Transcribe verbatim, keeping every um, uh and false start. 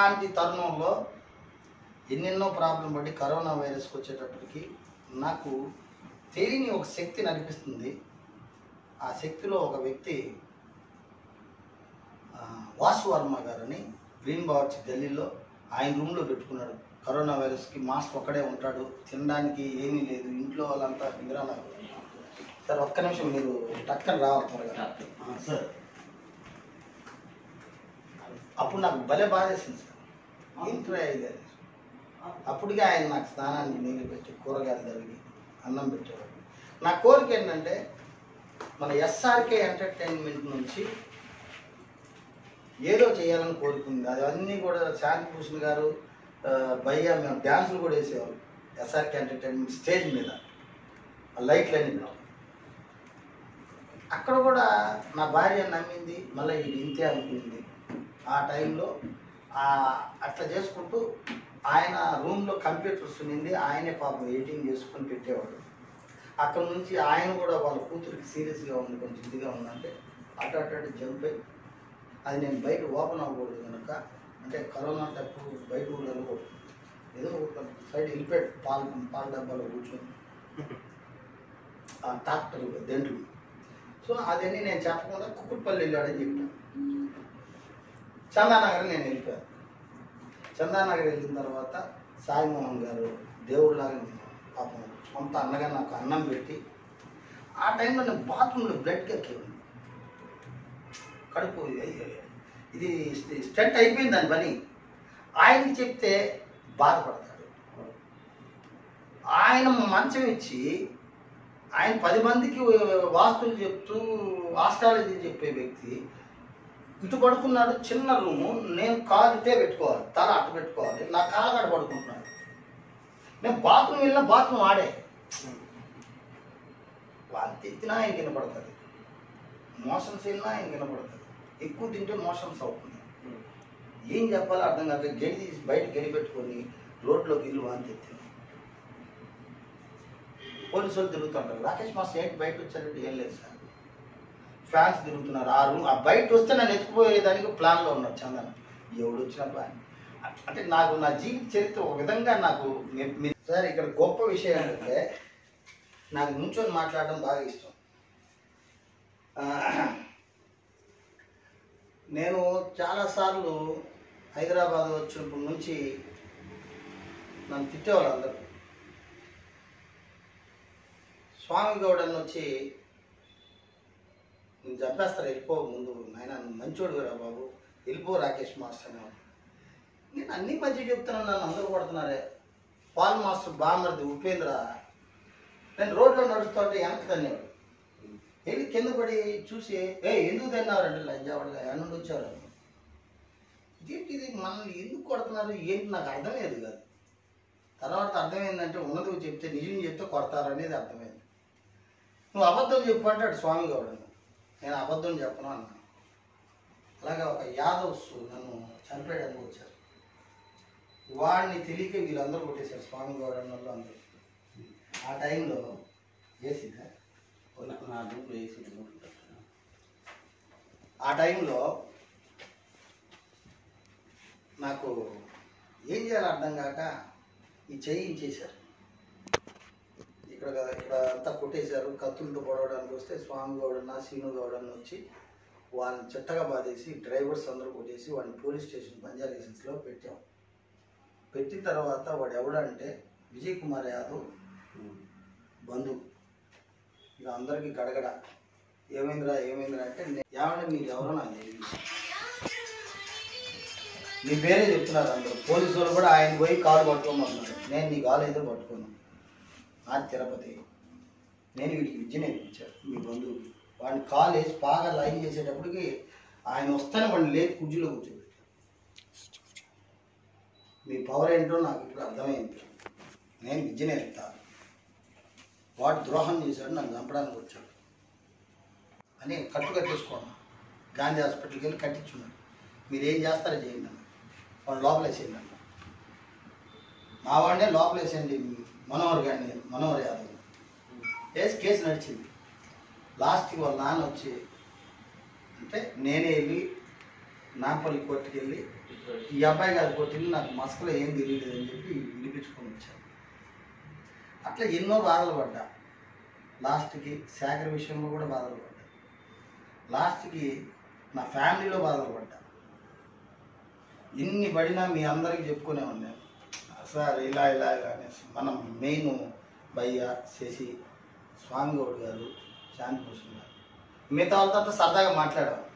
అలాంటి తరుణంలో ఎన్నెన్నో ప్రాబ్లం పడి కరోనా వైరస్కి వచ్చేటప్పటికి నాకు తెలియని ఒక శక్తి నడిపిస్తుంది. ఆ శక్తిలో ఒక వ్యక్తి వాసు వర్మ గారని గ్రీన్ బావర్చి ఢిల్లీలో ఆయన రూమ్లో పెట్టుకున్నాడు. కరోనా వైరస్కి మాస్క్ ఒక్కడే ఉంటాడు, తినడానికి ఏమీ లేదు, ఇంట్లో వాళ్ళంతా నిద్రన్నారు. సార్ ఒక్క నిమిషం మీరు టక్కన రావాలి త్వరగా సార్. అప్పుడు నాకు భలే బాధేసింది సార్, ఇంట్లో అయ్యేది. అప్పటికే ఆయన నాకు స్నానానికి నీళ్ళు పెట్టి కూరగాయలు జరిగి అన్నం పెట్టేవాడు. నా కోరిక ఏంటంటే మన ఎస్ఆర్కే ఎంటర్టైన్మెంట్ నుంచి ఏదో చేయాలని కోరుకుంది. అది అన్నీ కూడా శాంతిభూషణ్ గారు భయ్య మేము డ్యాన్సులు కూడా వేసేవాళ్ళు ఎస్ఆర్కే ఎంటర్టైన్మెంట్ స్టేజ్ మీద, లైట్లన్నీ పెట్టి. అక్కడ కూడా నా భార్య నమ్మింది, మళ్ళీ ఇది ఇంతే అనుకుంది. ఆ టైంలో అట్లా చేసుకుంటూ ఆయన రూమ్లో కంప్యూటర్స్ ఉన్నింది, ఆయనే పాపం ఎడిటింగ్ చేసుకొని పెట్టేవాడు. అక్కడ నుంచి ఆయన కూడా వాళ్ళ కూతురికి సీరియస్గా ఉంది, కొంచెం ఇదిగా ఉందంటే అటు అటు అటు జంప్ అయ్యి అది నేను బయట ఓపెన్ అవ్వకూడదు కనుక, అంటే కరోనా టప్పుడు బయట కూడా వెళ్ళకూడదు, ఏదో ఒక సైడ్ వెళ్ళిపోయాడు పాల పాల డబ్బాలో కూర్చొని ఆ ట్రాక్టర్ దెంట్లు. సో అదన్నీ నేను చెప్పకుండా కుక్కుట్పల్లి వెళ్ళాడని చెప్పాను. చందానగర్ నేను వెళ్ళిపోయాను. చందానగర్ వెళ్ళిన తర్వాత సాయిమోహన్ గారు దేవుడిలాగా పాపం సొంత అన్నగా నాకు అన్నం పెట్టి, ఆ టైంలో నేను బాత్రూంలో బ్లడ్ ఎక్కేవాడిని, కడుపు ఇది స్టెంట్ అయిపోయింది దాని పని. ఆయనకి చెప్తే బాధపడతాడు. ఆయన మంచం ఇచ్చి ఆయన పది మందికి వాస్తులు చెప్తూ ఆస్ట్రాలజీ చెప్పే వ్యక్తి ఇటు పడుకున్నాడు, చిన్న రూము, నేను కాలు ఇటే పెట్టుకోవాలి, తల అటు పెట్టుకోవాలి, నా కాలగాడ పడుకుంటున్నాడు. నేను బాత్రూమ్ వెళ్ళినా బాత్రూమ్ ఆడే వాంతి ఎత్తినా ఆయన వినపడుతుంది, మోషన్స్ వెళ్ళినా ఆయన వినపడుతుంది, ఎక్కువ తింటే మోషన్స్ అవుతుంది. ఏం చెప్పాలో అర్థం కాక గడి తీసి బయట గడి పెట్టుకొని రోడ్లోకి ఇల్లు వాంతి ఎత్తిన. పోలీసు వాళ్ళు తిరుగుతుంటారు, రాకేష్ మాస్టర్ ఏంటి బయట వచ్చారంటే ఏం లేదు సార్, ఫ్యాన్స్ తిరుగుతున్నారు. ఆ రూమ్ ఆ బయట వస్తే నన్ను ఎత్తుకుపోయేదానికి ప్లాన్లో ఉన్నాడు చందన్. ఎవడు వచ్చినా ప్లాన్ అంటే నాకు నా జీవిత చరిత్ర ఒక విధంగా నాకు సార్. ఇక్కడ గొప్ప విషయం ఏంటంటే నాకు నుంచొని మాట్లాడడం బాగా ఇష్టం. నేను చాలాసార్లు హైదరాబాద్ వచ్చినప్పటి నుంచి నన్ను తిట్టేవాళ్ళు అందరూ. స్వామి గౌడ్ అని వచ్చి నేను చంపేస్తారు, వెళ్ళిపో ముందు నాయన, మంచోడు రా బాబు, వెళ్ళిపో రాకేష్ మాస్టర్ అని. నేను అన్ని మంచి చెప్తున్నాను, నన్ను అందరూ కొడుతున్నారే. పాల్ మాస్టర్ బామర్ది ఉపేంద్ర నేను రోడ్లో నడుస్తుంటే వెనక్కి తన్నేవాడు, వెళ్ళి కింద పడి చూసి ఏ ఎందుకు తిన్నారంటే లంజావాడుగా ఎన్న నుండి వచ్చారు, ఇదేంటి ఇది మనల్ని ఎందుకు కొడుతున్నారు ఏంటి నాకు అర్థమయ్యేది కాదు. తర్వాత అర్థమైందంటే ఉన్నది చెప్తే నిజం చెప్తే కొడతారు అనేది అర్థమైంది. నువ్వు అబద్ధం చెప్పు అంటాడు స్వామి గౌడ్. నేను అబద్ధం చెప్పను అన్నాను. అలాగే ఒక యాదవ్స్ నన్ను చంపేయడానికి వచ్చారు, వాడిని తెలియక వీళ్ళందరూ కొట్టేశారు స్వామి గౌడ్ అన్న వాళ్ళు అందరూ. ఆ టైంలో వేసిందా నా రూమ్లో వేసి ఆ టైంలో నాకు ఏం చేయాలో అర్థం కాక ఈ చెయ్యి ఇచ్చేశారు. ఇక్కడ ఇక్కడ అంతా కొట్టేశారు, కత్తులతో పొడవడానికి వస్తే స్వామి గౌడన్న సీను గౌడన్న వచ్చి వాళ్ళని చిట్టగా బాధేసి డ్రైవర్స్ అందరూ కొట్టేసి వాడిని పోలీస్ స్టేషన్ బంజారా హిల్స్లో పెట్టాం. పెట్టిన తర్వాత వాడు ఎవడంటే విజయ్ కుమార్ యాదవ్ బంధువు. ఇక అందరికీ గడగడ ఏమైందిరా ఏమైందిరా అంటే ఏమంటే మీరు ఎవరో నాకు తెలియదు, మీ పేరే చెప్తున్నారు అందరూ. పోలీసు వాళ్ళు కూడా ఆయన పోయి కాలు పట్టుకోమన్నారు, నేను నీ కాలు అయితే పట్టుకున్నాను. ఆ తిరుపతి నేను వీడికి విద్య నేర్పించాను మీ బంధువుకి. వాడిని కాలు వేసి బాగా లైన్ చేసేటప్పటికి ఆయన వస్తానే వాడిని లేచి కుర్చీలో కూర్చోబెట్టాను. మీ పవర్ ఏంటో నాకు ఇప్పుడు అర్థమైంది, నేను విద్య నేర్పుతాను. వాడు ద్రోహం చేశాడు, నన్ను చంపడానికి వచ్చాడు అని కట్టు కట్టేసుకోండి. గాంధీ హాస్పిటల్కి వెళ్ళి కట్టించున్నాడు. మీరు ఏం చేస్తారో చేయండి అన్న. వాడు లోపలేసేయండి అన్న. మా వాడినే లోపలేసేయండి మనోహర్ గారిని, మనోహర్ యాదవ్ వేసి కేసు నడిచింది. లాస్ట్కి వాళ్ళ నాన్న వచ్చి అంటే నేనే వెళ్ళి నాంపల్లి కోర్టుకి వెళ్ళి ఈ అబ్బాయి గారి కోర్టుకి నాకు మస్కలో ఏం తెలియలేదు అని చెప్పి వినిపించుకొని వచ్చాను. అట్లా ఎన్నో బాధలు పడ్డా. లాస్ట్కి శాఖర్ విషయంలో కూడా బాధలు పడ్డా. లాస్ట్కి నా ఫ్యామిలీలో బాధలు పడ్డా. ఇన్ని పడినా మీ అందరికీ చెప్పుకునే ఉన్నాను సార్ ఇలా ఇలా ఇలా అనేసి. మనం మెయిన్ భయ్య, శశి, స్వామిగౌడ్ గారు, శాంతిభూషణ్ గారు, మిగతా వాళ్ళతో సరదాగా మాట్లాడాం.